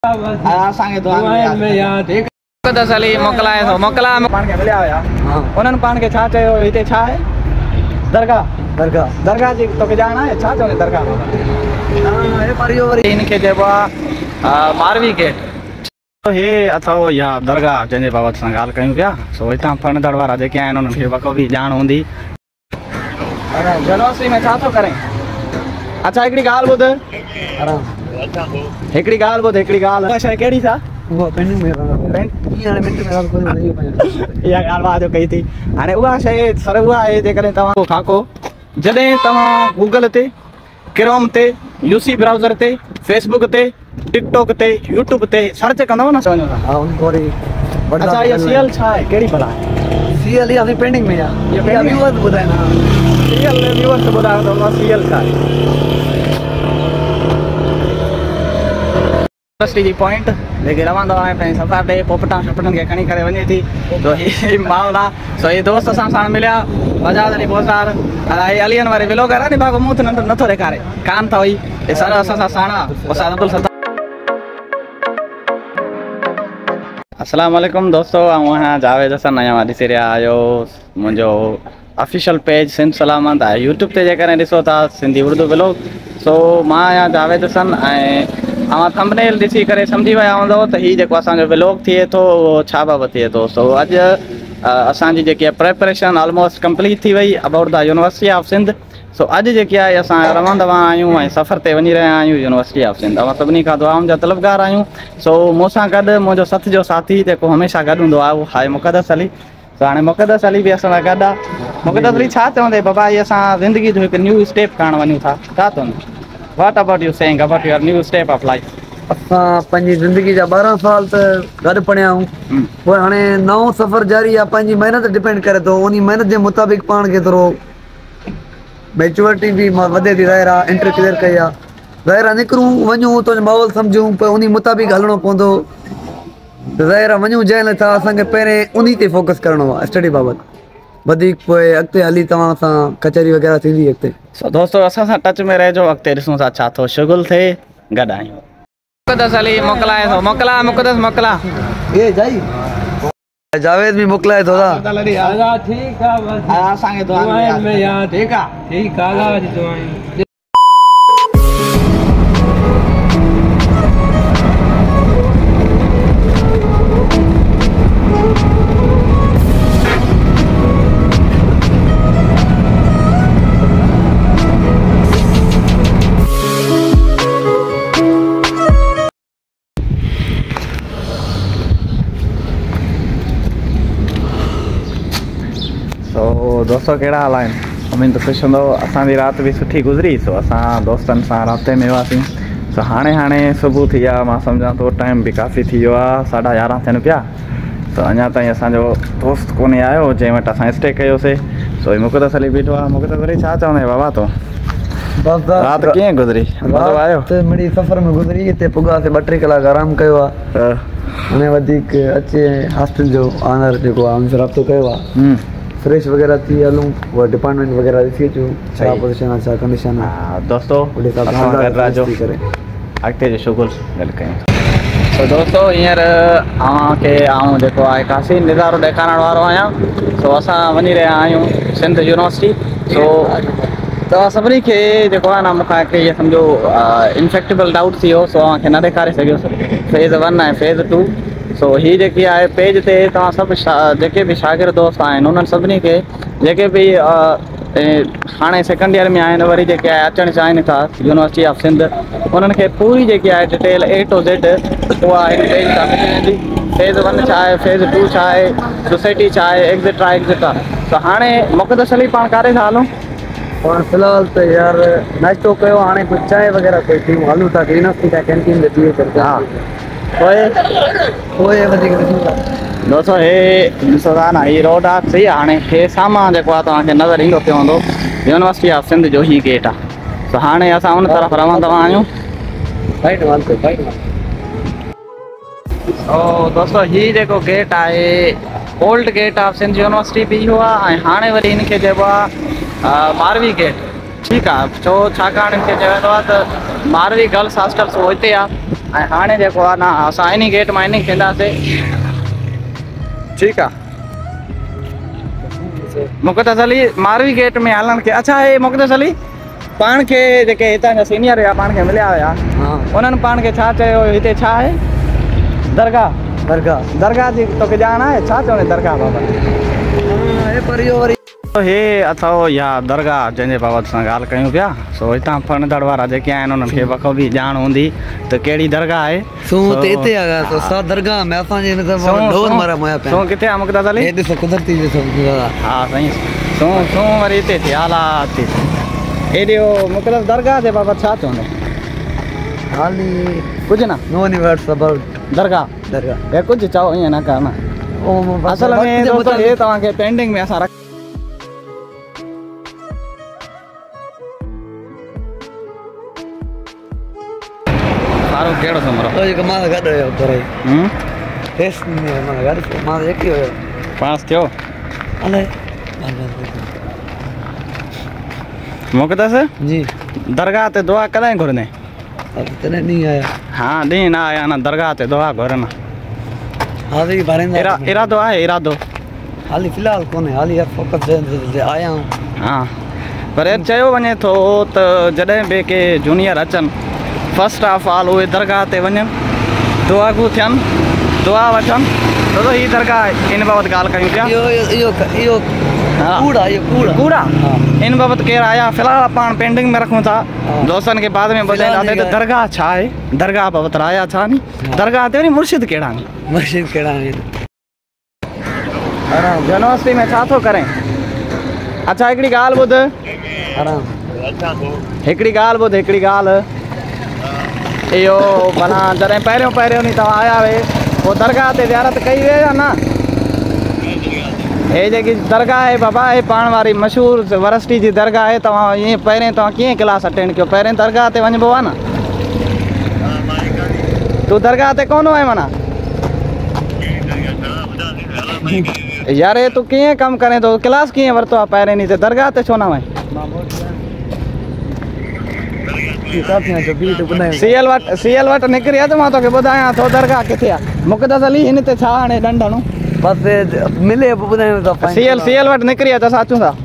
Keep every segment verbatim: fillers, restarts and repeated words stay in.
असांखे दुआ में याद एक मुक़द्दस अली मोकलाए थो मोकला पाण खे मिलिया हुया उन्हनि पाण खे छा चयो हिते छा आहे दरगाह दरगाह दरगाह जी तोखे ॼाण आहे छा चवंदे दरगाह हे परियो वरी हिनखे चइबो आहे मारवी गेट हे अथव या दरगाह जंहिंजे बाबति सां ॻाल्हि कयूं पिया सो हितां फणदड़ वारा जेके आहिनि उन्हनि खे बख़ूबी ॼाण हूंदी यूनिवर्सिटी में छा थो करें अच्छा हिकिड़ी ॻाल्हि ॿुध हिकिड़ी ॻाल्हि ॿुध हिकिड़ी ॻाल्हि शइ कहिड़ी छा इहा ॻाल्हि मां जो कई थी हाणे उहा शइ सर उहा आहे जेकॾहिं तव्हां खाको जॾहिं तव्हां गूगल ते क्रोम ते यूसी ब्राउज़र ते फेसबुक ते टिकटॉक ते यूट्यूब ते सर्च कंदव न समझो था अच्छा इहा सीएल छा आहे कहिड़ी भला आहे सीएल इहा पेंडिंग में आहे इहा व्यूअर्स ॿुधाईंदा सीएल व्यूअर्स ॿुधायो त सीएल छा आहे यूनिवर्सिटी जी पॉइंट जेके रहंदो आहे पंहिंजे सफ़र ते पोपटा शोपटनि खे खणी करे वञे थी तो हीअ माहौल आहे सो हीअ दोस्त सां साण मिलिया बजाज अली बोसार हे अलियन वारे व्लॉगर आहे नी बाबू मूं त नथो ॾेखारे कान था हुई हे सर असां सां साण आहे उस्ताद अब्दुल सत्तार अस्सलाम वालेकुम दोस्तों ऐं आहियां जावेद हसन अञा मां ॾिसी रहिया आहियो मुंहिंजो ऑफिशियल पेज सिंध सलामत आहे यूट्यूब ते जेकॾहिं ॾिसो था सिंधी उर्दू व्लॉग सो मां आहियां जावेद हसन ऐं तव्हां थंबनेल ॾिसी करे सम्झी विया हूंदव त हीउ जेको असांजो व्लॉग थिए थो उहो छा बाबति थिए थो सो अॼु असांजी जेकी आहे प्रिपरेशन ऑलमोस्ट कंप्लीट थी वई about the university of Sindh सो अॼु जेकी आहे असां रहंदवा आहियूं ऐं सफ़र ते वञी रहिया आहियूं यूनिवर्सिटी ऑफ सिंध असां सभिनी खां दुआउनि जा तलबगार आहियूं सो मूंसां गॾु मुंहिंजो सथ जो साथी जेको हमेशह गॾु हूंदो आहे उहो आहे मुक़द्दस अली सो हाणे मुक़द्दस अली बि असां सां गॾु आहे मुक़द्दस अली छा चवंदे बाबा हीअ असां ज़िंदगी जो हिकु न्यू स्टेप खणणु वञूं था छा चवंदे what about you saying about your new step of life असां पंहिंजी ज़िंदगी जा ॿारहं साल त गॾु पढ़िया आहियूं पोइ हाणे नओं सफ़र जारी आहे पंहिंजी महिनत डिपेंड करे थो उन महिनत जे मुताबिक़ पाण खे थोरो मैच्योरिटी बि वधे थी ज़ाहिर आहे एंट्री क्लियर कई आहे ज़ाहिर आहे निकिरूं वञूं तो माहौल सम्झूं पोइ उन मुताबिक़ हलणो पवंदो ज़ाहिर आहे वञूं जंहिं लाइ छा असांखे पहिरें उन ते फोकस करिणो आहे स्टडी बाबति वधीक पोइ अॻिते हली तव्हां सां कचहरी वग़ैरह थींदी अॻिते सो दोस्तों असां सां टच में रहिजो अॻिते ॾिसूं था छा थो शुगुल थिए गॾु आहियूं मुक़द्दस अली मोकलाए थो मोकला मुक़द्दस मोकला ए जाई जावेद भी मोकलाए थो था ठीक आहे असांखे दुआ में याद ठीक आहे ठीक आहे अल्लाह जी दुआएं सो दोस्तों कहिड़ा हाल आहिनि उमेद ख़ुशि हूंदो असांजी राति बि सुठी गुज़री सो असां दोस्तनि सां राब्ते में हुआसीं सो हाणे हाणे सुबुह थी आहे मां सम्झां थो टाइम बि काफ़ी थी वियो आहे साढा यारहं थियनि पिया सो अञा ताईं असांजो दोस्त कोन्हे आयो जंहिं वटि असां स्टे कयोसीं सो मुक़द्दस अली बीठो आहे मुक़द्दस अली छा चवंदे बाबा तो राति कीअं गुज़री मज़ो आयो मिड़ी सफ़र में गुज़री हिते पुॻासीं ॿ टे कलाक आराम कयो आहे हाणे वधीक अचे हॉस्टल जो ऑनर जेको आहे हुनसां राब्तो कयो आहे फ्रेश वगैरह थी हलूं वो डिपार्टमेंट वगैरह ॾिसी अचूं छा पोजीशन आहे छा कंडीशन आहे दोस्तों अॻिते जो शुगुल गॾु कयूं सो दोस्तों हींअर अव्हांखे आउं जेको आहे काशी नज़ारो ॾेखारण वारो आहियां सो असां वञी रहिया आहियूं सिंध यूनिवर्सिटी सो तव्हां सभिनी खे जेको आहे न मूंखां हिकिड़ी इहो सम्झो इन्फेक्टेबल डाउट थी वियो सो अव्हांखे न ॾेखारे सघियुसि फेज़ वन ऐं फेज़ टू सो हीअ जेकी आहे पेज ते तव्हां सभु जेके बि शागिर्द दोस्त आहिनि उन्हनि सभिनी खे जेके बि हाणे सेकेंड ईयर में आहिनि वरी जेके आहे अचणु चाहिनि था यूनिवर्सिटी ऑफ सिंध उन्हनि खे पूरी जेकी आहे डिटेल ए टू ज़ेड उहा हिन पेज तां मिली वेंदी फेज़ वन छा आहे फेज़ टू छा आहे सोसाइटी छा आहे एग्ज़िट एग्ज़िट आहे त हाणे मुक़द्दस अली पाण कारे था हलूं पाण फ़िलहाल त यार नाश्तो कयो हाणे कुझु चांहि वग़ैरह कोई थियूं हलूं था यूनिवर्सिटी जा कैंटीन ते पीए करे हा पोइ पोइ वधीक ॾिसूं था दोस्तों हे ॾिसो था न हीअ रोड आहे सही आहे हाणे हे सामान जेको आहे तव्हांखे नज़र ईंदो पियो हूंदो यूनिवर्सिटी ऑफ सिंध जो हीअ गेट आहे त हाणे असां उन तरफ़ रहंदा आहियूं राइट वाल ते राइट वाल ओ दोस्तों हीअ जेको गेट आहे old gate of Sindh university बि इहो आहे ऐं हाणे वरी हिनखे चइबो आहे मारवी गेट ठीकु आहे छो छाकाणि हिनखे चयो वेंदो आहे त मारवी गर्ल्स हॉस्टल सो हिते आहे ऐं हाणे जेको आहे न असां इन गेट मां इन थींदासीं ठीकु आहे मुक़दस अली मारवी गेट में हलण खे अच्छा हे मुक़दस अली पाण खे जेके हितां जा सीनियर हुया पाण खे मिलिया हुया उन्हनि पाण खे छा चयो हिते छा आहे दरगाह दरगाह दरगाह जी तोखे ॼाण आहे छा चवंदे दरगाह बाबति हे अथव या दरगाह जंहिंजे बाबति असां ॻाल्हि कयूं पिया सो हितां फणदड़ वारा जेके आहिनि उन्हनि खे बख़ूबी ॼाण हूंदी त कहिड़ी दरगाह आहे सो ते हिते आ तो सा दरगाह में असांजे मतिलबु ढोर मारा मोया पिया सो किथे आहे मुक़दस अली हे ॾिसो कुदरती ॾिसो हा साईं सो सो वरी हिते थी आला हिते हेॾे मुक़दस दरगाह जे बाबति छा चवंदो हाली कुझु न नो एनी वर्ड्स अबाउट दरगाह दरगाह हे कुझु चओ ईअं न कर न ओ असल में दोस्तो हे तव्हांखे पेंडिंग में असां रख सारो कहिड़ो समरो ओ जेको मां गॾु हुयो करे हम्म टेस्ट में मां गॾु मां एक ही हुयो पास थियो अलाए मुक़दस जी दरगाह ते दुआ कॾहिं घुरंदे अब तने नहीं आया हाँ ॾींहुं न आया न दरगाह ते दुआ घुरनि हाली बारिंदा इरा इरादो आहे इरादो हाली फिलहाल कोने हाली फोकस आया हूं हाँ पर चयो वञे थो त जॾहिं बि के जूनियर अचनि फर्स्ट ऑफ ऑल उहे दरगाह ते वञनि दुआगू थियनि दुआ वठनि त हीअ दरगाह इन बाबति ॻाल्हि कयूं पिया इहो इहो इहो हाँ। कूड़ा इहो कूड़ा कूड़ा हाँ। इन बाबति केरु आया फ़िलहाल पाण पेंडिंग में रखूं था हाँ। दोस्तनि खे बाद में ॿुधाईंदासीं त दरगाह छा आहे दरगाह बाबति आया छा नी दरगाह ते वरी मुर्शिद कहिड़ा नी मशीन केड़ा है आराम यूनिवर्सिटी में छा थो करें अच्छा हिकिड़ी ॻाल्हि ॿुध आराम हिकिड़ी ॻाल्हि ॿुध हिकिड़ी ॻाल्हि इहो भला जॾहिं पहिरियों पहिरियों नी तव्हां आया हुए पोइ दरगाह ते ज़ियारत कई हुई या न हे जेकी दरगाह आहे बाबा हे पाण वारी मशहूरु वरसिटी जी दरगाह आहे तव्हां ईअं पहिरें तव्हां कीअं क्लास अटेंड कयो पहिरें दरगाह ते वञिबो आहे न तूं दरगाह ते कोन आहे माना यार तूं कीअं कमु करे थो क्लास कीअं वरितो आहे पहिरें नी ते दरगाह ते छो न वहीं सी एल वटि सी एल वटि निकिरी आहे त मां तोखे ॿुधायां थो दरगाह किथे आहे मुक़दस अली हिन ते छा हाणे ॾंढणो बस मिले ॿुधायूं था सी एल सी एल वटि निकिरी आहे त असां अचूं था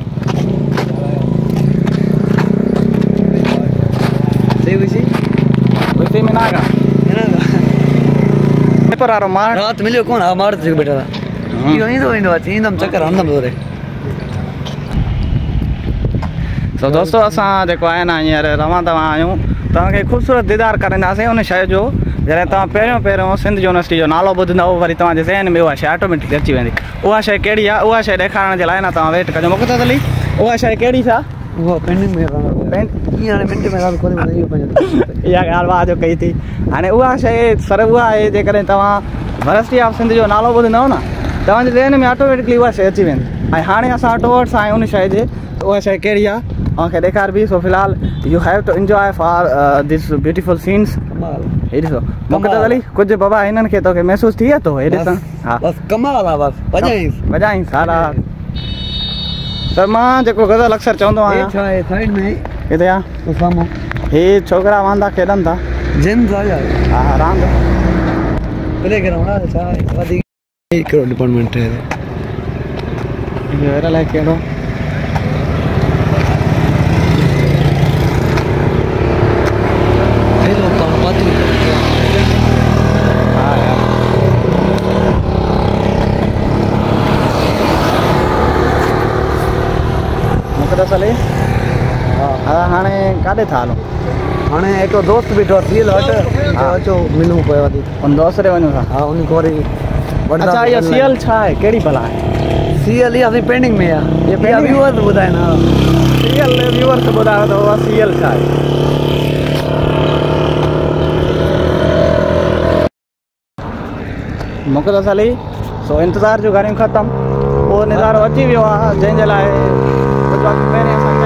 विसी में नागा पेपर वारो मार रात मिलियो कोन हा मार ते बैठा था इहो ईंदो ईंदो आहे ईंदमि चकर हणंदमि तोरे सो दोस्तो असां जेको आहे न हींअर रवां तव्हां आहियूं तव्हांखे ख़ूबसूरत दीदार कराईंदासीं उन शइ जो जॾहिं तव्हां पहिरियों पहिरियों सिंध यूनिवर्सिटी जो नालो ॿुधंदव वरी तव्हांजे ज़हन में उहा शइ ऑटोमेटिक अची वेंदी उहा शइ कहिड़ी आहे उहा शइ ॾेखारण जे लाइ न तव्हां वेट कजो मुक़दस अली उहा शइ कहिड़ी छा उहा पेंडिंग में पेंट ईअं हाणे मिंट में ॻाल्हि खोले इहो पंहिंजो इहा ॻाल्हि वाह जो कई थी हाणे उहा शइ सर उहा आहे जेकॾहिं तव्हां यूनिवर्सिटी ऑफ सिंध जो नालो ॿुधंदव न तव्हांजे ज़हन में ऑटोमेटिकली उहा शइ अची वेंदी ऐं हाणे असां टुवर्ड्स आहियूं उन शइ जे त उहा शइ कहिड़ी आहे तव्हांखे ॾेखार बि सो फ़िलहाल you have to enjoy for this beautiful scenes हे ॾिसो मुक़दस अली कुझु बाबा हिननि खे तोखे महसूसु थी थो हे ॾिसण हा बस कमाल आहे बस वॼाईं वॼाईं सारा त मां जेको गज़ल अक्सर चवंदो आहियां छा आहे साइड में किथे आहे तो साम्हूं हे छोकिरा वांदा खेॾनि था जेम्स आया हा रांदि प्ले ग्राउंड आहे छा आहे वधीक कहिड़ो डिपार्टमेंट आहे इहो अहिड़े लाइ कहिड़ो मुक़दस अली हा हाणे काॾे था हलूं हाणे हिकिड़ो दोस्त बीठो आहे सीएल वटि अचो मिलूं पियो वधीक उन दोस्त ॾे वञूं था हा उन खां वरी अच्छा इहो सीएल छा आहे कहिड़ी भला आहे सीएल इहा असांजी पेंडिंग में आहे इहा इहा व्यूअर्स ॿुधाइनि हा सीएल व्यूअर्स ॿुधायो त उहा सीएल छा आहे मुक़दस अली सो इंतज़ार जूं घड़ियूं ख़तमु पोइ नज़ारो अची वियो आहे जंहिंजे लाइ कुझु वक़्तु पहिरियों असां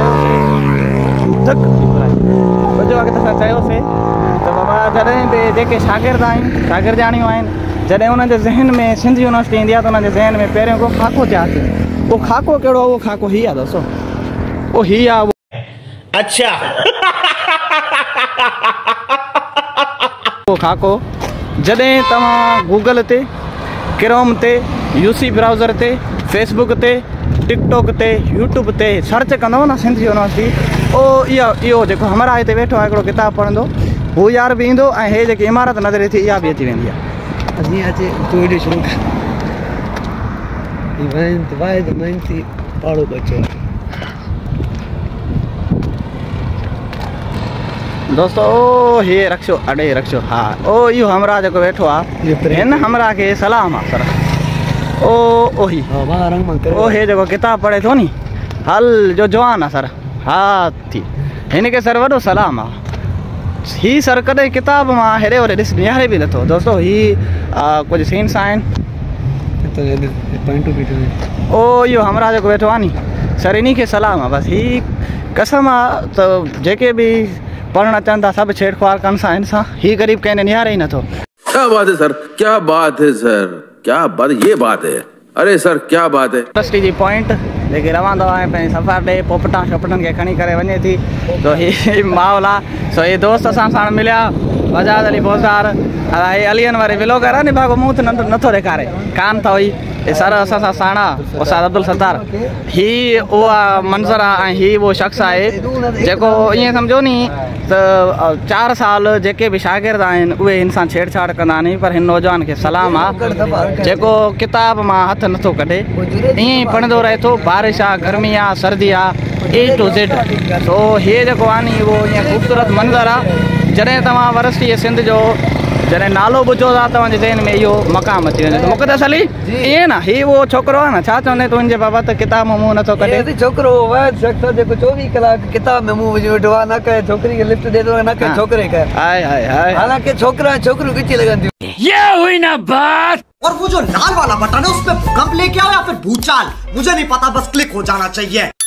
चयोसीं कुझु वक़्तु असां चयोसीं त बाबा जॾहिं बि जेके शागिर्द आहिनि शागिर्दाणियूं आहिनि जॾहिं उन्हनि जे ज़हन में सिंध यूनिवर्सिटी ईंदी आहे त उन्हनि जे ज़हन में पहिरियों को खाको थिया अचे उहो खाको कहिड़ो उहो खाको हीअ आहे दोस्तो उहो हीअ आहे अच्छा उहो खाको जॾहिं तव्हां गूगल ते क्रोम ते यूसी ब्राउज़र ते फेसबुक ते टिकटॉक ते यूट्यूब ते सर्च कंदव न सिंध यूनिवर्सिटी ओ इहो इहो जेको हमरा हिते वेठो आहे हिकिड़ो किताबु पढ़ंदो हू यार बि ईंदो ऐं हे जेकी इमारत नज़र थी इहा बि अची वेंदी आहे। जीअं अचे तूं वीडियो शुरू कर वाहिद महिनती पाड़ो बचो दोस्तों ओ हे रक्षो अॾे रक्षो हा ओ इहो हमरा जेको वेठो आहे हिन हमरा खे सलाम आहे सर ओ ओही ओ हे जेको किताबु पढ़े थो नी हल जो जवान आहे सर हा थी हिन खे सर वॾो सलाम आहे। ही सर कॾहिं किताब मां हेॾे होॾे ॾिस निहारे बि नथो। दोस्तो ही कुझु सीन्स आहिनि ओ इहो हमरा जेको वेठो आहे नी सर इन खे सलाम आहे बसि ही कसम आहे त जेके बि पढ़णु अचनि था सभु छेड़खाड़ कनि सां हिन सां ही ग़रीब कंहिं निहारे ई नथो। क्या बात है सर, क्या बात है सर, क्या बात, ये बात है, अरे सर क्या बात है। यूनिवर्सिटी जी पॉइंट जेके रहंदो आहे पंहिंजी सफ़र ॾे पोपटां शोपटनि खे खणी करे वञे थी तो ही माहौल आहे। सो हे दोस्त असां साण मिलिया वजाद अली बोज़दार हे अलियन वारे व्लॉगर आहे नी भागो मुंहुं त नथो ॾेखारे कान था हुई हे सर असां सां साण आहे उस्ताद अब्दुल सत्तार ही उहा मंज़र आहे ऐं ही उहो शख़्स आहे जेको ईअं सम्झो नी त चारि साल जेके बि शागिर्द आहिनि उहे हिन सां छेड़छाड़ कंदा नी पर हिन नौजवान खे सलाम आहे जेको किताब मां हथ नथो कढे ईअं ई पढ़ंदो रहे थो। बारिश आहे गर्मी आहे सर्दी आहे ए टू ज़ेड सो हे जेको आहे नी उहो ईअं ख़ूबसूरत मंज़र आहे। जॾहिं तव्हां यूनिवर्सिटी सिंध जो जॾहिं नालो ॿुधो था तव्हांजे ज़हन में इहो मक़ाम अची वञे मुक़दस अली ईअं न ही उहो छोकिरो आहे न छा चवंदे तूं हिनजे बाबति किताब में मुंहुं नथो कढे छोकिरो वाहिद शख़्स आहे जेको चोवीह कलाक किताब में मुंहुं विझी वेठो आहे न करे छोकिरी खे लिफ्ट ॾे थो न करे छोकिरे खे हाय हाय हाय हालांकि छोकिरा छोकिरियूं गिची लॻनि थियूं। ये हुई ना बात। और वो जो लाल वाला बटन है उस पर भूकंप लेके आओ या फिर भूचाल मुझे नहीं पता बस क्लिक हो जाना चाहिए।